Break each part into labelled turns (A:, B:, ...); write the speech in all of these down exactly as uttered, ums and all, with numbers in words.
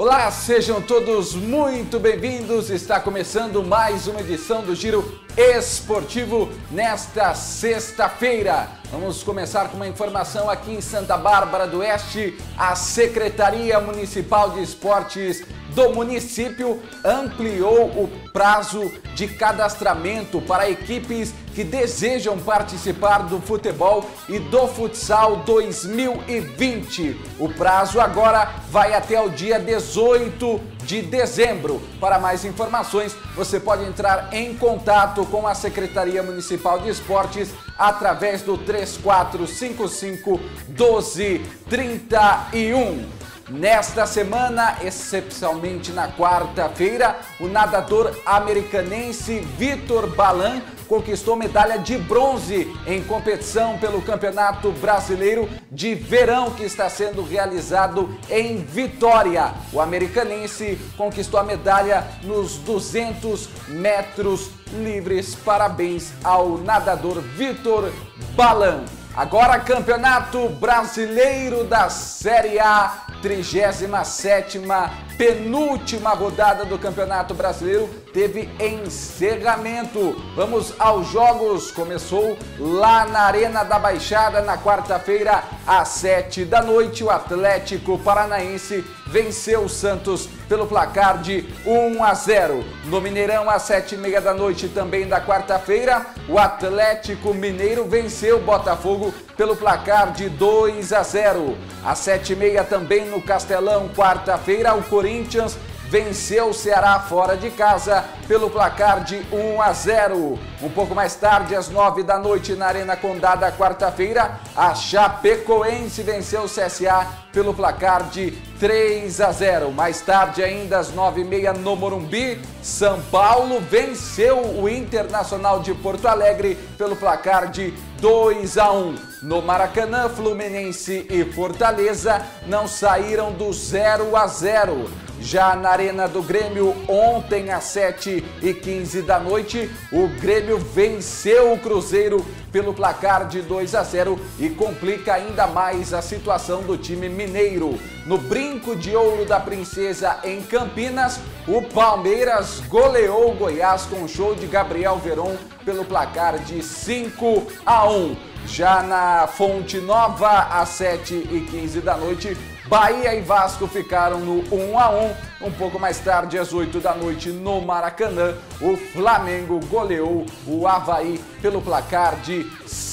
A: Olá, sejam todos muito bem-vindos. Está começando mais uma edição do Giro Esportivo nesta sexta-feira. Vamos começar com uma informação aqui em Santa Bárbara do Oeste. A Secretaria Municipal de Esportes do município ampliou o prazo de cadastramento para equipes que desejam participar do futebol e do futsal dois mil e vinte. O prazo agora vai até o dia dezoito de dezembro. Para mais informações, você pode entrar em contato com a Secretaria Municipal de Esportes através do três quatro cinco cinco, doze, trinta e um. Nesta semana, excepcionalmente na quarta-feira, o nadador americanense Vitor Balan conquistou medalha de bronze em competição pelo Campeonato Brasileiro de Verão que está sendo realizado em Vitória. O americanense conquistou a medalha nos duzentos metros livres. Parabéns ao nadador Vitor Balan. Agora, Campeonato Brasileiro da Série A, trigésima sétima, penúltima rodada do Campeonato Brasileiro, teve encerramento. Vamos aos jogos. Começou lá na Arena da Baixada na quarta-feira, às sete da noite. O Atlético Paranaense venceu o Santos pelo placar de um a zero. No Mineirão, às sete e meia da noite, também da quarta-feira, o Atlético Mineiro venceu o Botafogo pelo placar de dois a zero. Às sete e meia também no Castelão, quarta-feira, o Corinthians venceu o Ceará fora de casa pelo placar de um a zero. Um pouco mais tarde, às nove da noite, na Arena Condada, quarta-feira, a Chapecoense venceu o C S A pelo placar de três a zero. Mais tarde ainda, às nove e meia, no Morumbi, São Paulo venceu o Internacional de Porto Alegre pelo placar de dois a um. No Maracanã, Fluminense e Fortaleza não saíram do zero a zero. Já na Arena do Grêmio, ontem às sete e quinze da noite, o Grêmio venceu o Cruzeiro pelo placar de dois a zero e complica ainda mais a situação do time mineiro. No Brinco de Ouro da Princesa, em Campinas, o Palmeiras goleou o Goiás com o show de Gabriel Veron pelo placar de cinco a um. Já na Fonte Nova, às sete e quinze da noite, Bahia e Vasco ficaram no um a um. Um pouco mais tarde, às oito da noite, no Maracanã, o Flamengo goleou o Avaí pelo placar de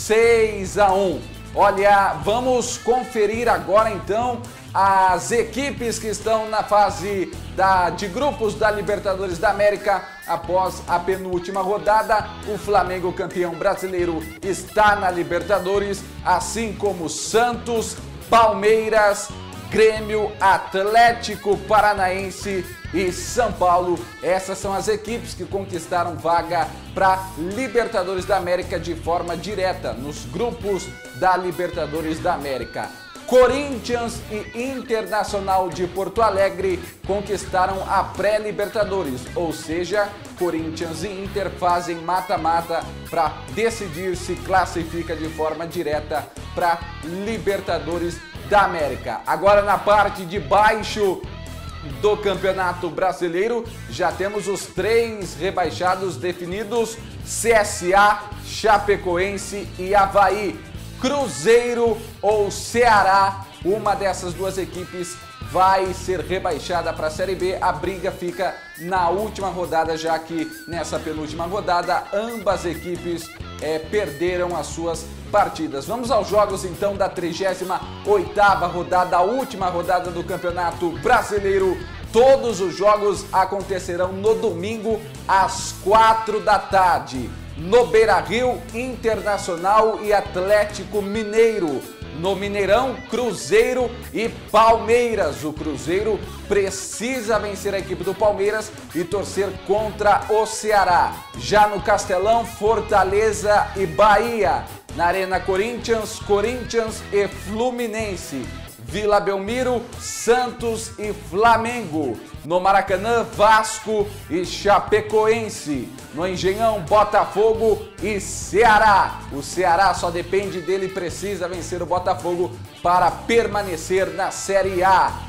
A: seis a um. Olha, vamos conferir agora então as equipes que estão na fase da, de grupos da Libertadores da América. Após a penúltima rodada, o Flamengo, campeão brasileiro, está na Libertadores, assim como Santos, Palmeiras, Grêmio, Atlético Paranaense e São Paulo. Essas são as equipes que conquistaram vaga para Libertadores da América de forma direta nos grupos da Libertadores da América. Corinthians e Internacional de Porto Alegre conquistaram a pré-Libertadores, ou seja, Corinthians e Inter fazem mata-mata para decidir se classifica de forma direta para Libertadores da América. Agora, na parte de baixo do Campeonato Brasileiro, já temos os três rebaixados definidos: C S A, Chapecoense e Avaí. Cruzeiro ou Ceará, uma dessas duas equipes vai ser rebaixada para a Série B. A briga fica na última rodada, já que nessa penúltima rodada ambas equipes é, perderam as suas partidas. Vamos aos jogos então da trigésima oitava rodada, a última rodada do Campeonato Brasileiro. Todos os jogos acontecerão no domingo às quatro da tarde. No Beira-Rio, Internacional e Atlético Mineiro. No Mineirão, Cruzeiro e Palmeiras. O Cruzeiro precisa vencer a equipe do Palmeiras e torcer contra o Ceará. Já no Castelão, Fortaleza e Bahia. Na Arena Corinthians, Corinthians e Fluminense. Vila Belmiro, Santos e Flamengo. No Maracanã, Vasco e Chapecoense. No Engenhão, Botafogo e Ceará. O Ceará só depende dele, precisa vencer o Botafogo para permanecer na Série A.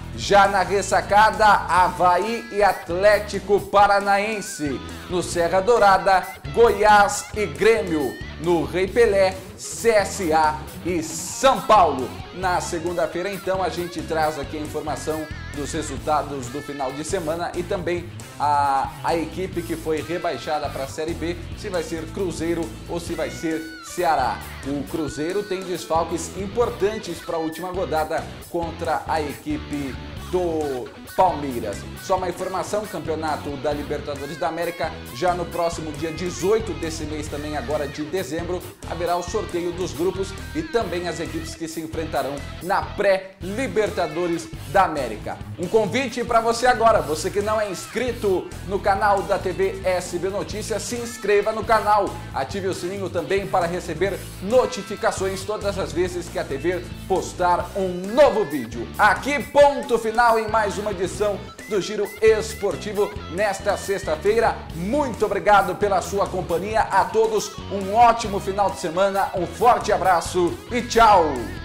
A: Já na ressacada, Avaí e Atlético Paranaense. No Serra Dourada, Goiás e Grêmio. No Rei Pelé, C S A e São Paulo. Na segunda-feira, então, a gente traz aqui a informação dos resultados do final de semana e também a, a equipe que foi rebaixada para a Série B, se vai ser Cruzeiro ou se vai ser Ceará. O Cruzeiro tem desfalques importantes para a última rodada contra a equipe do Palmeiras. Só uma informação, campeonato da Libertadores da América, já no próximo dia dezoito desse mês, também agora de dezembro, haverá o sorteio dos grupos e também as equipes que se enfrentarão na pré-Libertadores da América. Um convite para você agora, você que não é inscrito no canal da T V S B Notícias, se inscreva no canal, ative o sininho também para receber notificações todas as vezes que a T V postar um novo vídeo. Aqui, ponto final em mais uma edição do Giro Esportivo nesta sexta-feira. Muito obrigado pela sua companhia. A todos um ótimo final de semana, um forte abraço e tchau!